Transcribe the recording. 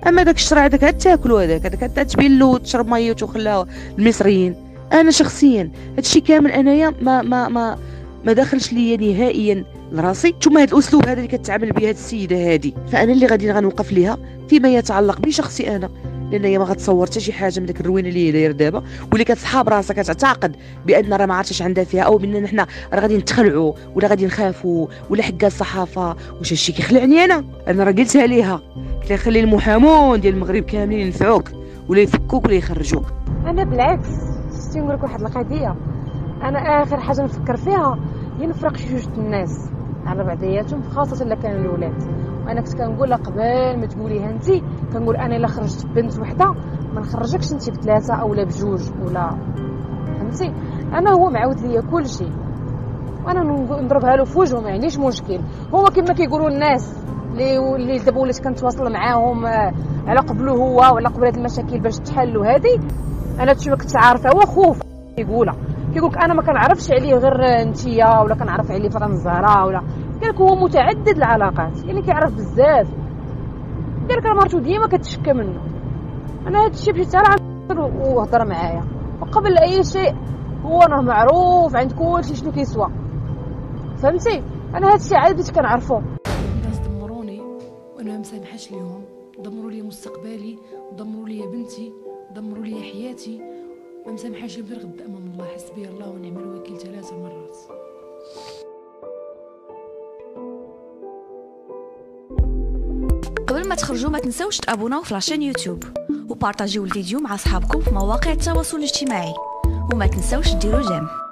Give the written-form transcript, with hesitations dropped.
اما داك الشرع هذاك تاكلو، هذاك تبين له تشرب ميه وتخلى المصريين. انا شخصيا هادشي كامل انايا ما داخلش ليا نهائيا لراسي. ثم هذا الاسلوب هذا اللي كتعامل به هذه السيده هذه، فانا اللي غادي غنوقف ليها فيما يتعلق بشخصي انا، لان هي ما غتصور حتى شي حاجه من داك الروينه اللي هي دايره دابا، واللي كتصحاب راسها كتعتقد بان راه ما عرفتش عندها فيها، او بان حنا راه غادي نتخلعوا ولا غادي نخافوا ولا حكا الصحافه. واش هادشي كيخلعني انا راه قلتها ليها، قلت لها خلي المحامون ديال المغرب كاملين ينفعوك ولا يفكوك ولا يخرجوك. انا بالعكس شتي نقول لك واحد القضيه، انا اخر حاجه نفكر فيها هي نفرق شي جوج الناس على بعضياتهم، خاصه الا كانوا الولاد. وانا كنت كنقول لها قبل ما تقوليها انت، كنقول انا الا خرجت بنت وحده ما نخرجكش انت بثلاثه اولا بجوج ولا فهمتي. انا هو معاود ليا كل شيء وانا نضربها له في وجهه، ما عنديش مشكل. هو كما كيقولوا الناس اللي دابا وليت كنتواصل معاهم على قبله هو وعلى قبل هاد المشاكل باش تحلوا هذه، انا هادشي ما كنتش عارفه. هو خوف كيقولك انا ما كنعرفش عليه غير انتيا ولا كنعرف عليه فرنزاره ولا، قالك هو متعدد العلاقات يعني كيعرف بزاف. قالك مرتو ديما كتشكى منه. انا هادشي مشيت على وهضر معايا، وقبل اي شيء هو راه معروف عند كلشي شنو كيسوى فهمتي. انا هادشي عاد بديت كنعرفو. الناس دمروني وانا ما مسامحاش ليهم، دمروا لي مستقبلي ودمروا لي بنتي ودمروا لي حياتي، ما مسامحاش لهم غير غدا امام الله. حسبي الله ونعم الوكيل 3 مرات. قبل ما تخرجوا ما تنسوش تابوناو في لاشين يوتيوب وبارطاجيو الفيديو مع اصحابكم في مواقع التواصل الاجتماعي، وما تنسوش ديروا جيم.